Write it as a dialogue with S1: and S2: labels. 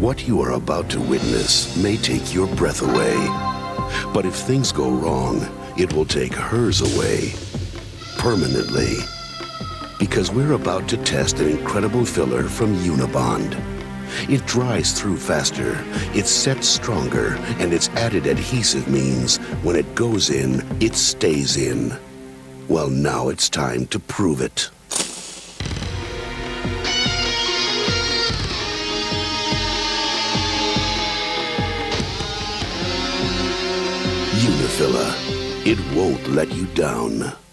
S1: What you are about to witness may take your breath away. But if things go wrong, it will take hers away. Permanently. Because we're about to test an incredible filler from Unibond. It dries through faster, it sets stronger, and its added adhesive means when it goes in, it stays in. Well, now it's time to prove it. Unifiller. It won't let you down.